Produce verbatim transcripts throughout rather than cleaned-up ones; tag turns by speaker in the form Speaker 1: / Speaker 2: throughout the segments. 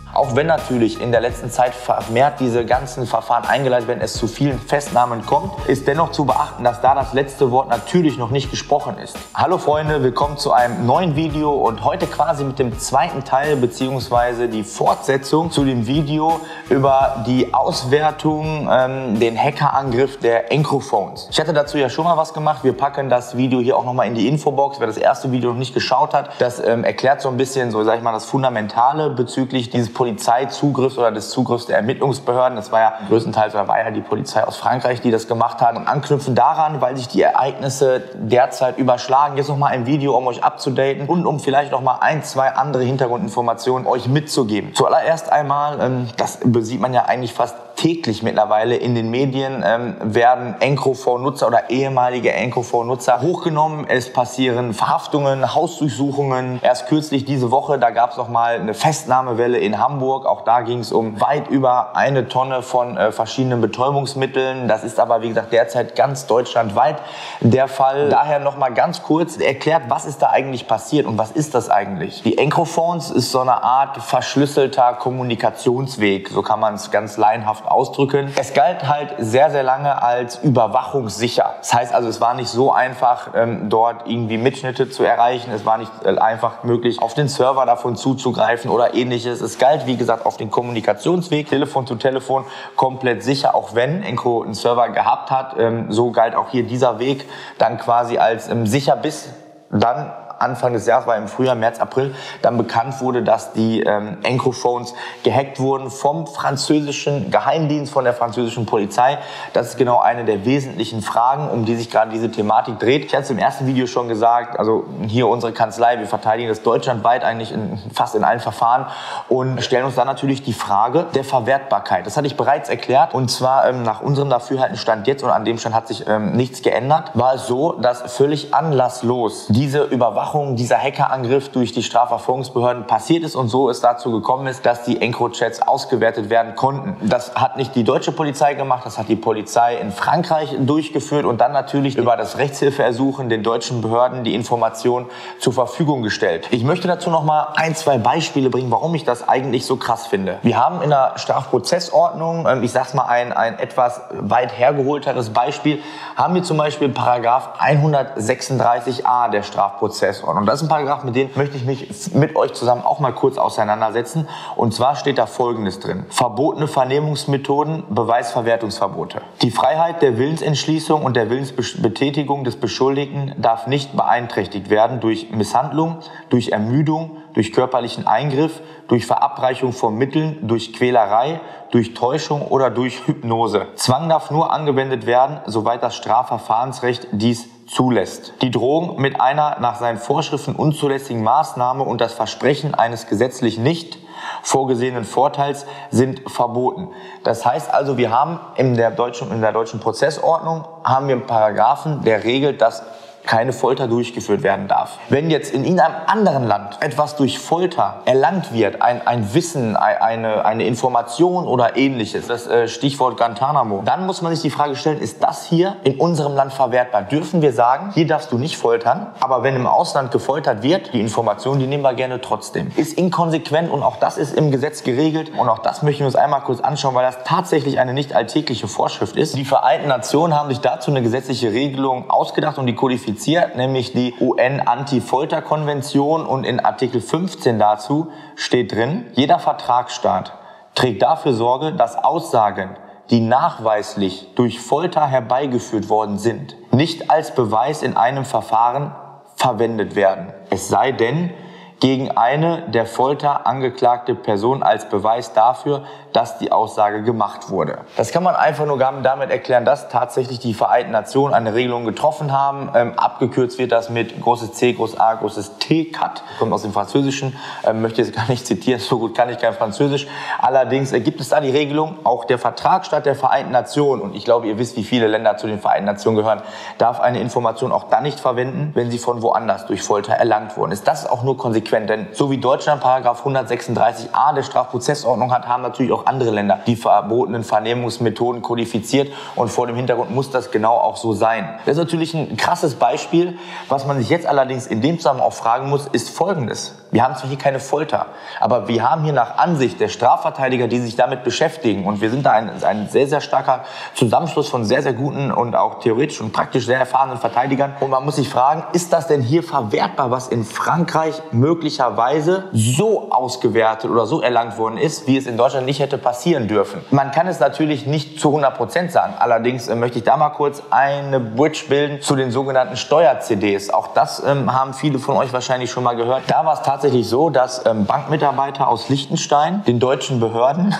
Speaker 1: Auch wenn natürlich in der letzten Zeit vermehrt diese ganzen Verfahren eingeleitet werden, es zu vielen Festnahmen kommt, ist dennoch zu beachten, dass da das letzte Wort natürlich noch nicht gesprochen ist. Hallo Freunde, willkommen zu einem neuen Video und heute quasi mit dem zweiten Teil bzw. die Fortsetzung zu dem Video über die Auswertung, ähm, den Hackerangriff der Encrophones. Ich hatte dazu ja schon mal was gemacht. Wir packen das Video hier auch nochmal in die Infobox. Wer das erste Video noch nicht geschaut hat, das ähm, erklärt so ein bisschen, so sag ich mal, das Fundamentale bezüglich dieses Polizeizugriffs oder des Zugriffs der Ermittlungsbehörden. Das war ja größtenteils, oder war ja die Polizei aus Frankreich, die das gemacht hat. Und anknüpfen daran, weil sich die Ereignisse derzeit überschlagen, jetzt nochmal ein Video, um euch abzudaten und um vielleicht noch mal ein, zwei andere Hintergrundinformationen euch mitzugeben. Zuallererst einmal, ähm, das sieht man ja eigentlich fast täglich mittlerweile in den Medien, ähm, werden Encrophone-Nutzer oder ehemalige Encrophone-Nutzer hochgenommen. Es passieren Verhaftungen, Hausdurchsuchungen. Erst kürzlich diese Woche, da gab es noch mal eine Festnahmewelle in Hamburg. Auch da ging es um weit über eine Tonne von äh, verschiedenen Betäubungsmitteln. Das ist aber, wie gesagt, derzeit ganz deutschlandweit der Fall. Daher noch mal ganz kurz erklärt, was ist da eigentlich passiert und was ist das eigentlich? Die Encrophones ist so eine Art verschlüsselter Kommunikationsweg, so kann man es ganz laienhaft ausdrücken. Es galt halt sehr, sehr lange als überwachungssicher. Das heißt also, es war nicht so einfach, ähm, dort irgendwie Mitschnitte zu erreichen. Es war nicht äh, einfach möglich, auf den Server davon zuzugreifen oder ähnliches. Es galt, wie gesagt, auf den Kommunikationsweg, Telefon zu Telefon, komplett sicher, auch wenn Encro einen Server gehabt hat. Ähm, so galt auch hier dieser Weg dann quasi als ähm, sicher, bis dann Anfang des Jahres, war im Frühjahr, März, April, dann bekannt wurde, dass die ähm, Encrophones gehackt wurden vom französischen Geheimdienst, von der französischen Polizei. Das ist genau eine der wesentlichen Fragen, um die sich gerade diese Thematik dreht. Ich hatte es im ersten Video schon gesagt, also hier unsere Kanzlei, wir verteidigen das deutschlandweit eigentlich in, fast in allen Verfahren und stellen uns dann natürlich die Frage der Verwertbarkeit. Das hatte ich bereits erklärt und zwar ähm, nach unserem Dafürhalten Stand jetzt, und an dem Stand hat sich ähm, nichts geändert, war es so, dass völlig anlasslos diese Überwachung, dieser Hackerangriff durch die Strafverfolgungsbehörden passiert ist und so es dazu gekommen ist, dass die Encrochats ausgewertet werden konnten. Das hat nicht die deutsche Polizei gemacht, das hat die Polizei in Frankreich durchgeführt und dann natürlich über das Rechtshilfeersuchen den deutschen Behörden die Information zur Verfügung gestellt. Ich möchte dazu noch mal ein, zwei Beispiele bringen, warum ich das eigentlich so krass finde. Wir haben in der Strafprozessordnung, ich sag's mal ein, ein etwas weit hergeholteres Beispiel, haben wir zum Beispiel Paragraph hundertsechsunddreißig a der Strafprozessordnung. Und das ist ein Paragraph, mit dem möchte ich mich mit euch zusammen auch mal kurz auseinandersetzen. Und zwar steht da Folgendes drin: Verbotene Vernehmungsmethoden, Beweisverwertungsverbote. Die Freiheit der Willensentschließung und der Willensbetätigung des Beschuldigten darf nicht beeinträchtigt werden durch Misshandlung, durch Ermüdung, durch körperlichen Eingriff, durch Verabreichung von Mitteln, durch Quälerei, durch Täuschung oder durch Hypnose. Zwang darf nur angewendet werden, soweit das Strafverfahrensrecht dies zulässt. Die Drohung mit einer nach seinen Vorschriften unzulässigen Maßnahme und das Versprechen eines gesetzlich nicht vorgesehenen Vorteils sind verboten. Das heißt also, wir haben in der deutschen, in der deutschen Prozessordnung haben wir einen Paragraphen, der regelt, dass keine Folter durchgeführt werden darf. Wenn jetzt in irgendeinem anderen Land etwas durch Folter erlangt wird, ein, ein Wissen, eine, eine Information oder ähnliches, das äh, Stichwort Guantanamo, dann muss man sich die Frage stellen, ist das hier in unserem Land verwertbar? Dürfen wir sagen, hier darfst du nicht foltern, aber wenn im Ausland gefoltert wird, die Information, die nehmen wir gerne trotzdem. Ist inkonsequent und auch das ist im Gesetz geregelt und auch das möchten wir uns einmal kurz anschauen, weil das tatsächlich eine nicht alltägliche Vorschrift ist. Die Vereinten Nationen haben sich dazu eine gesetzliche Regelung ausgedacht und die kodifiziert, nämlich die U N-Anti-Folter-Konvention, und in Artikel fünfzehn dazu steht drin: Jeder Vertragsstaat trägt dafür Sorge, dass Aussagen, die nachweislich durch Folter herbeigeführt worden sind, nicht als Beweis in einem Verfahren verwendet werden. Es sei denn, gegen eine der Folter angeklagte Person als Beweis dafür, dass die Aussage gemacht wurde. Das kann man einfach nur damit erklären, dass tatsächlich die Vereinten Nationen eine Regelung getroffen haben. Ähm, abgekürzt wird das mit großes C, großes A, großes T, Cut. Kommt aus dem Französischen, ähm, möchte jetzt gar nicht zitieren, so gut kann ich kein Französisch. Allerdings äh, gibt es da die Regelung, auch der Vertragsstaat der Vereinten Nationen, und ich glaube, ihr wisst, wie viele Länder zu den Vereinten Nationen gehören, darf eine Information auch dann nicht verwenden, wenn sie von woanders durch Folter erlangt worden ist. Das ist auch nur konsequent konsequent, denn so wie Deutschland Paragraph hundertsechsunddreißig a der Strafprozessordnung hat, haben natürlich auch andere Länder die verbotenen Vernehmungsmethoden kodifiziert und vor dem Hintergrund muss das genau auch so sein. Das ist natürlich ein krasses Beispiel. Was man sich jetzt allerdings in dem Zusammenhang auch fragen muss, ist Folgendes. Wir haben zwar hier keine Folter, aber wir haben hier nach Ansicht der Strafverteidiger, die sich damit beschäftigen, und wir sind da ein, ein sehr, sehr starker Zusammenschluss von sehr, sehr guten und auch theoretisch und praktisch sehr erfahrenen Verteidigern. Und man muss sich fragen, ist das denn hier verwertbar, was in Frankreich möglicherweise so ausgewertet oder so erlangt worden ist, wie es in Deutschland nicht hätte passieren dürfen? Man kann es natürlich nicht zu hundert Prozent sagen. Allerdings äh, möchte ich da mal kurz eine Bridge bilden zu den sogenannten Steuer-C Ds. Auch das ähm, haben viele von euch wahrscheinlich schon mal gehört. Da war es tatsächlich so, dass ähm, Bankmitarbeiter aus Liechtenstein den deutschen Behörden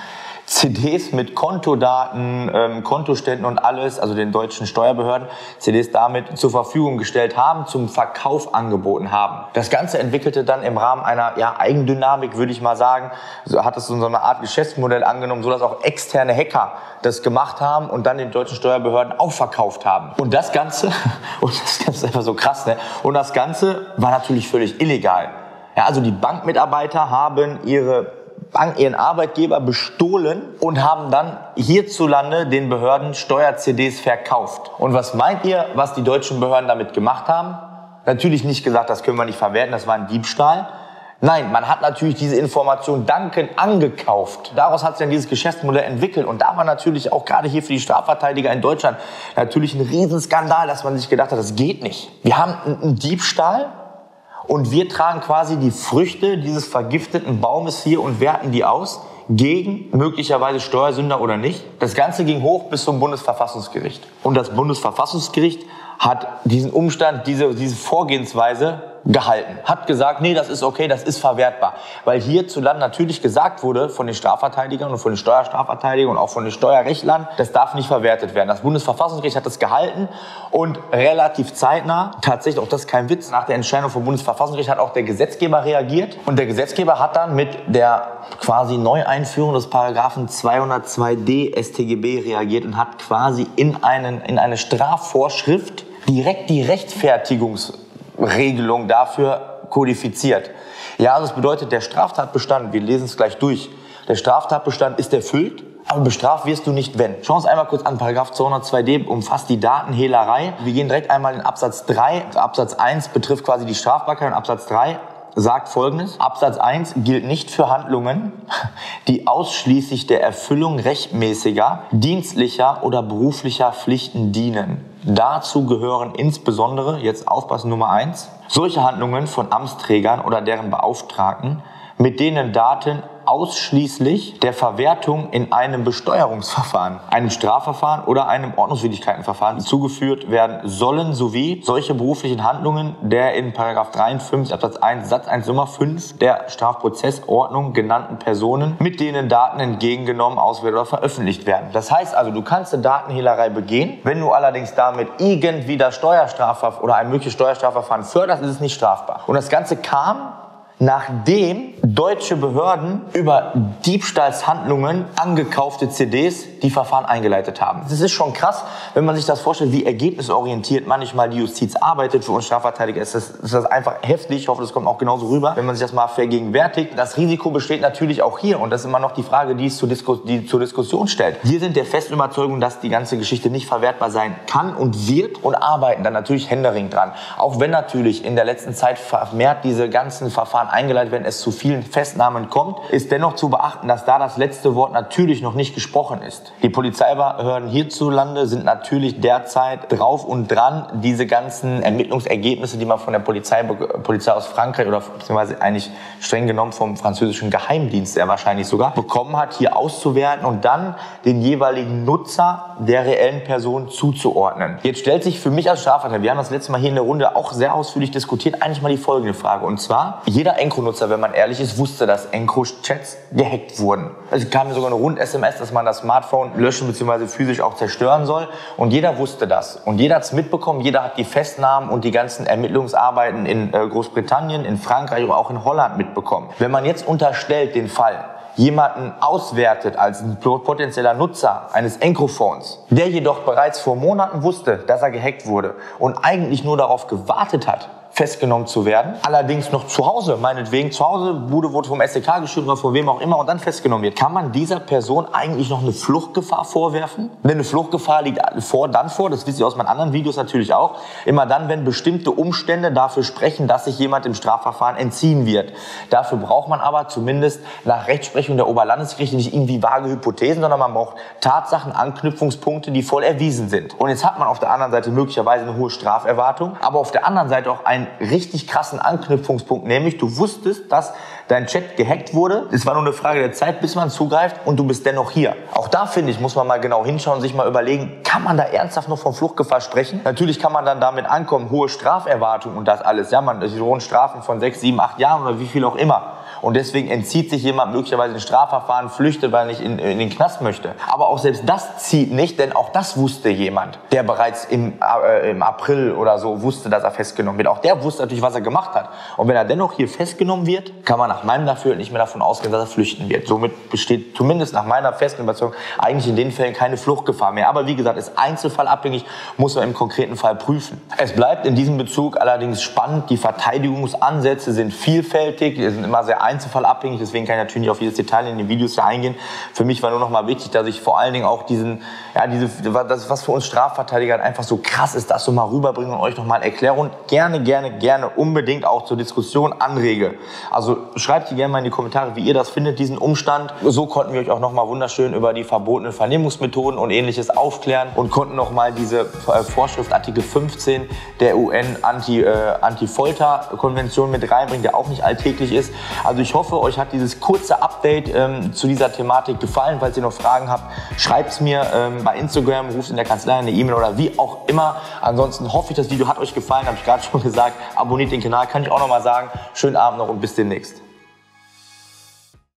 Speaker 1: C Ds mit Kontodaten, ähm, Kontoständen und alles, also den deutschen Steuerbehörden, C Ds damit zur Verfügung gestellt haben, zum Verkauf angeboten haben. Das Ganze entwickelte dann im Rahmen einer ja, Eigendynamik, würde ich mal sagen, so hat es so eine Art Geschäftsmodell angenommen, sodass auch externe Hacker das gemacht haben und dann den deutschen Steuerbehörden auch verkauft haben. Und das Ganze, und das Ganze ist einfach so krass, ne? Und das Ganze war natürlich völlig illegal. Ja, also die Bankmitarbeiter haben ihre Bank, ihren Arbeitgeber bestohlen und haben dann hierzulande den Behörden Steuer-C Ds verkauft. Und was meint ihr, was die deutschen Behörden damit gemacht haben? Natürlich nicht gesagt, das können wir nicht verwerten, das war ein Diebstahl. Nein, man hat natürlich diese Information dankend angekauft. Daraus hat sich dann dieses Geschäftsmodell entwickelt. Und da war natürlich auch gerade hier für die Strafverteidiger in Deutschland natürlich ein Riesenskandal, dass man sich gedacht hat, das geht nicht. Wir haben einen Diebstahl. Und wir tragen quasi die Früchte dieses vergifteten Baumes hier und werten die aus gegen möglicherweise Steuersünder oder nicht. Das Ganze ging hoch bis zum Bundesverfassungsgericht. Und das Bundesverfassungsgericht hat diesen Umstand, diese, diese Vorgehensweise gehalten. Hat gesagt, nee, das ist okay, das ist verwertbar. Weil hierzulande natürlich gesagt wurde von den Strafverteidigern und von den Steuerstrafverteidigern und auch von den Steuerrechtlern, das darf nicht verwertet werden. Das Bundesverfassungsgericht hat das gehalten und relativ zeitnah, tatsächlich, auch das ist kein Witz, nach der Entscheidung vom Bundesverfassungsgericht hat auch der Gesetzgeber reagiert. Und der Gesetzgeber hat dann mit der quasi Neueinführung des Paragraphen zweihundertzwei d S t G B reagiert und hat quasi in, einen, in eine Strafvorschrift direkt die Rechtfertigungsregelung dafür kodifiziert. Ja, also das bedeutet, der Straftatbestand, wir lesen es gleich durch, der Straftatbestand ist erfüllt, aber bestraft wirst du nicht, wenn. Schauen wir uns einmal kurz an, Paragraph zweihundertzwei d umfasst die Datenhehlerei. Wir gehen direkt einmal in Absatz drei. Absatz eins betrifft quasi die Strafbarkeit und Absatz drei sagt Folgendes. Absatz eins gilt nicht für Handlungen, die ausschließlich der Erfüllung rechtmäßiger, dienstlicher oder beruflicher Pflichten dienen. Dazu gehören insbesondere, jetzt aufpassen Nummer eins, solche Handlungen von Amtsträgern oder deren Beauftragten, mit denen Daten ausschließlich der Verwertung in einem Besteuerungsverfahren, einem Strafverfahren oder einem Ordnungswidrigkeitenverfahren zugeführt werden sollen, sowie solche beruflichen Handlungen der in Paragraph dreiundfünfzig Absatz eins Satz eins Nummer fünf der Strafprozessordnung genannten Personen, mit denen Daten entgegengenommen, ausgewertet oder veröffentlicht werden. Das heißt also, du kannst eine Datenhehlerei begehen, wenn du allerdings damit irgendwie das Steuerstrafverfahren oder ein mögliches Steuerstrafverfahren förderst, ist es nicht strafbar. Und das Ganze kam, nachdem deutsche Behörden über Diebstahlshandlungen angekaufte C Ds die Verfahren eingeleitet haben. Das ist schon krass, wenn man sich das vorstellt, wie ergebnisorientiert manchmal die Justiz arbeitet. Für uns Strafverteidiger ist das, ist das einfach heftig. Ich hoffe, das kommt auch genauso rüber, wenn man sich das mal vergegenwärtigt. Das Risiko besteht natürlich auch hier und das ist immer noch die Frage, die es zur, Diskus die zur Diskussion stellt. Wir sind der festen Überzeugung, dass die ganze Geschichte nicht verwertbar sein kann und wird und arbeiten dann natürlich händeringend dran. Auch wenn natürlich in der letzten Zeit vermehrt diese ganzen Verfahren eingeleitet werden, es zu vielen Festnahmen kommt, ist dennoch zu beachten, dass da das letzte Wort natürlich noch nicht gesprochen ist. Die Polizeibehörden hierzulande sind natürlich derzeit drauf und dran, diese ganzen Ermittlungsergebnisse, die man von der Polizei, Polizei aus Frankreich oder beziehungsweise eigentlich streng genommen vom französischen Geheimdienst sehr wahrscheinlich sogar, bekommen hat, hier auszuwerten und dann den jeweiligen Nutzer der reellen Person zuzuordnen. Jetzt stellt sich für mich als Strafverteidiger, wir haben das letzte Mal hier in der Runde auch sehr ausführlich diskutiert, eigentlich mal die folgende Frage. Und zwar, jeder Encro-Nutzer, wenn man ehrlich ist, wusste, dass Encro-Chats gehackt wurden. Es kam sogar eine Rund-S M S, dass man das Smartphone löschen bzw. physisch auch zerstören soll. Und jeder wusste das. Und jeder hat es mitbekommen. Jeder hat die Festnahmen und die ganzen Ermittlungsarbeiten in Großbritannien, in Frankreich oder auch in Holland mitbekommen. Wenn man jetzt unterstellt den Fall, jemanden auswertet als ein potenzieller Nutzer eines Encro-Phones, der jedoch bereits vor Monaten wusste, dass er gehackt wurde und eigentlich nur darauf gewartet hat, festgenommen zu werden, allerdings noch zu Hause, meinetwegen zu Hause, Bude wurde vom S E K geschüttet oder von wem auch immer und dann festgenommen wird, kann man dieser Person eigentlich noch eine Fluchtgefahr vorwerfen? Denn eine Fluchtgefahr liegt vor, dann vor, das wisst ihr aus meinen anderen Videos natürlich auch, immer dann, wenn bestimmte Umstände dafür sprechen, dass sich jemand im Strafverfahren entziehen wird. Dafür braucht man aber zumindest nach Rechtsprechung der Oberlandesgerichte nicht irgendwie vage Hypothesen, sondern man braucht Tatsachen, Anknüpfungspunkte, die voll erwiesen sind. Und jetzt hat man auf der anderen Seite möglicherweise eine hohe Straferwartung, aber auf der anderen Seite auch einen richtig krassen Anknüpfungspunkt, nämlich du wusstest, dass dein Chat gehackt wurde. Es war nur eine Frage der Zeit, bis man zugreift und du bist dennoch hier. Auch da, finde ich, muss man mal genau hinschauen und sich mal überlegen, kann man da ernsthaft noch von Fluchtgefahr sprechen? Natürlich kann man dann damit ankommen, hohe Straferwartung und das alles. Ja, man drohen Strafen von sechs, sieben, acht Jahren oder wie viel auch immer. Und deswegen entzieht sich jemand möglicherweise ein Strafverfahren, flüchtet, weil er nicht in, in den Knast möchte. Aber auch selbst das zieht nicht, denn auch das wusste jemand, der bereits im, äh, im April oder so wusste, dass er festgenommen wird. Auch der wusste natürlich, was er gemacht hat. Und wenn er dennoch hier festgenommen wird, kann man nach meinem Dafürhalten nicht mehr davon ausgehen, dass er flüchten wird. Somit besteht zumindest nach meiner festen Überzeugung eigentlich in den Fällen keine Fluchtgefahr mehr. Aber wie gesagt, ist einzelfallabhängig, muss man im konkreten Fall prüfen. Es bleibt in diesem Bezug allerdings spannend. Die Verteidigungsansätze sind vielfältig, die sind immer sehr einzelfallabhängig, deswegen kann ich natürlich nicht auf jedes Detail in den Videos hier eingehen. Für mich war nur noch mal wichtig, dass ich vor allen Dingen auch diesen, ja, diese, das, was für uns Strafverteidiger einfach so krass ist, das so mal rüberbringen und euch noch mal erkläre und gerne, gerne, gerne unbedingt auch zur Diskussion anrege. Also schreibt hier gerne mal in die Kommentare, wie ihr das findet, diesen Umstand. So konnten wir euch auch noch mal wunderschön über die verbotenen Vernehmungsmethoden und Ähnliches aufklären und konnten noch mal diese Vorschrift Artikel fünfzehn der U N Anti, äh, Anti-Folter-Konvention mit reinbringen, der auch nicht alltäglich ist. Also ich hoffe, euch hat dieses kurze Update ähm, zu dieser Thematik gefallen. Falls ihr noch Fragen habt, schreibt es mir ähm, bei Instagram, ruft in der Kanzlei eine E-Mail oder wie auch immer. Ansonsten hoffe ich, das Video hat euch gefallen, habe ich gerade schon gesagt. Abonniert den Kanal, kann ich auch noch mal sagen. Schönen Abend noch und bis demnächst.